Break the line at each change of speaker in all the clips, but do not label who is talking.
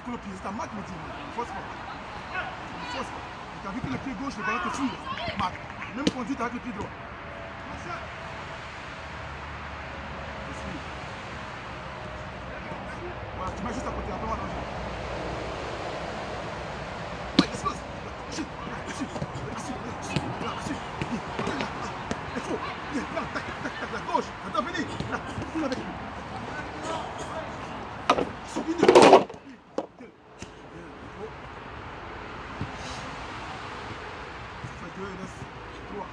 décolle le pied, c'est ta marque, me dit. Force pas. Force pas. Tu as vu que le pied gauche, le ballon te fouille. Marque. Même conduite avec le pied droit. Voilà, tu mets juste à côté, après moi dans le jeu. Ouais, explose. Chut, chut, chut, chut. Il faut. Viens, là, tac, tac, tac, la gauche. Attends, venez. Là, coule avec lui. Une, deux. Ça fait 2, 3.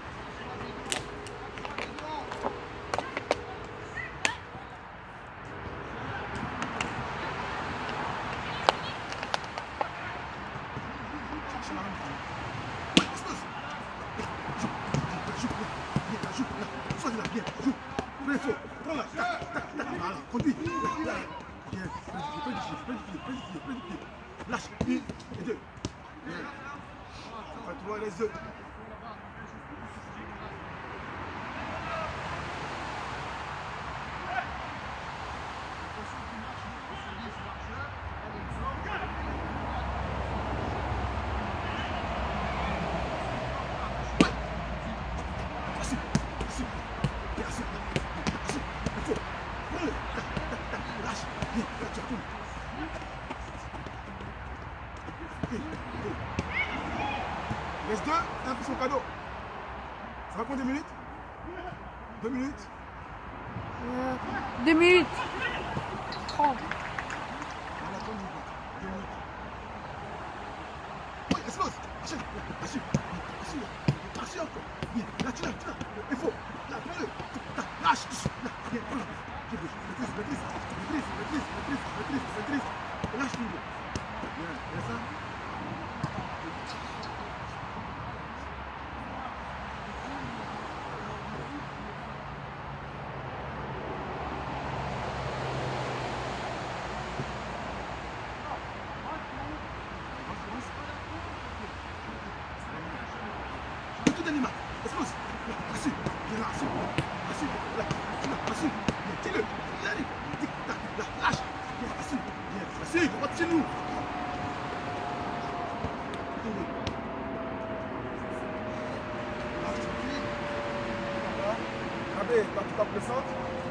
Conduis. Lâche. 1 et 2. Ça fait 3, les 2. Laisse 2, un pour son cadeau. Ça va combien de minutes? 2 minutes?
2 minutes 30.
Voilà, 2 minutes. 2 minutes. Oui, explose. Achille, achille, achille, achille encore. Bien, là tu l'as. Il faut. Là, prends-le. Lâche. Là, bien, prends-le. Maîtrise. Lâche-le. Bien, bien ça. Explose. Assis. Viens là, assis. Assis. Là. Assis. Tire-le. Il arrive. Là, lâche. Viens, assis. Viens, assis. On va chez nous. Regardez, quand tu tapes le centre,